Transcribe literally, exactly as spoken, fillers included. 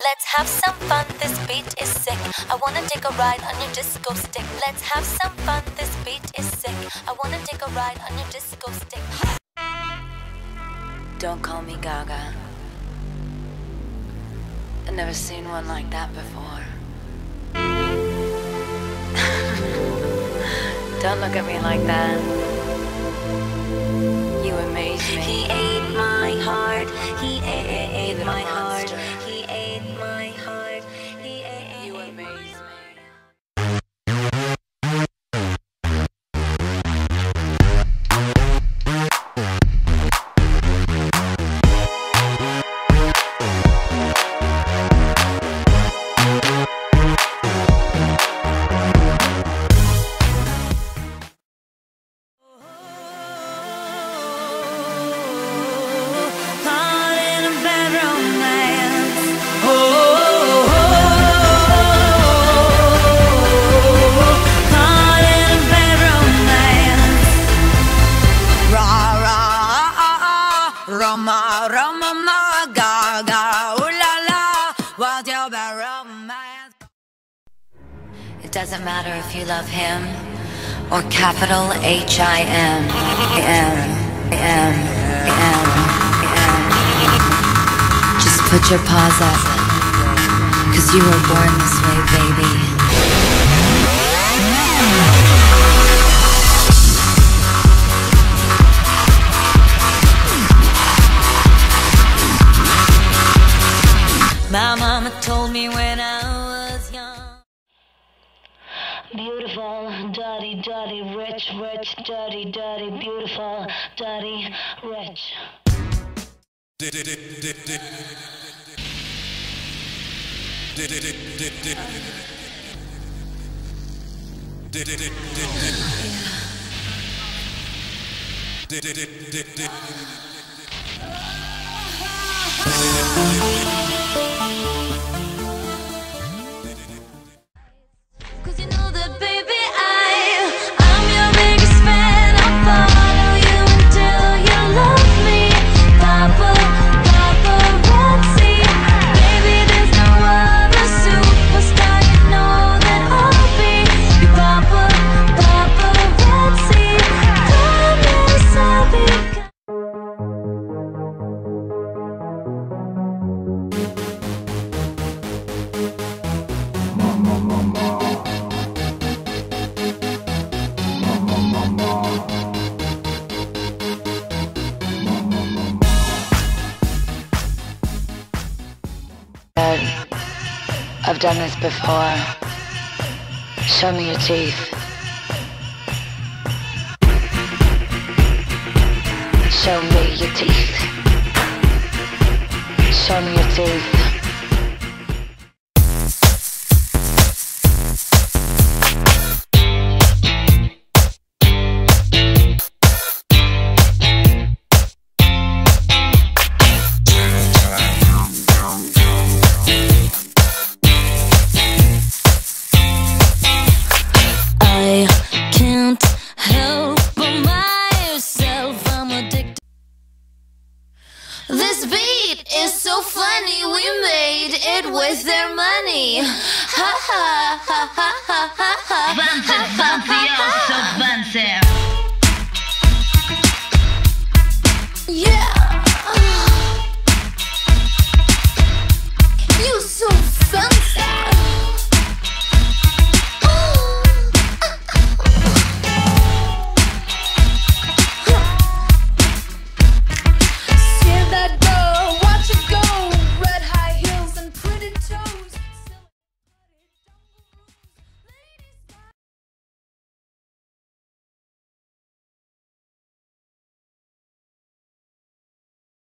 Let's have some fun, this beat is sick. I wanna take a ride on your disco stick. Let's have some fun, this beat is sick. I wanna take a ride on your disco stick. Don't call me Gaga. I've never seen one like that before. Don't look at me like that. You amaze me. He ate my heart. He ate, ate my heart. He ate my heart. He ate. You amaze me. Roma, Roma, ma, Gaga, ooh la la, what's your bad romance? It doesn't matter if you love him or capital H I M. M, M, M, M. Just put your paws up, 'cause you were born this way, baby. My mama told me when I was young. Beautiful, dirty, dirty, rich, rich, dirty, dirty, beautiful, dirty, rich. Cause you know that baby I, I'm your biggest fan. I'll follow you until you love me. Papa, paparazzi. Baby, there's no other superstar. You know that I'll be your papa, paparazzi. Promise I'll be. I've done this before. Show me your teeth. Show me your teeth. Show me your teeth. This beat is so funny, we made it with their money. Ha ha ha ha ha ha ha.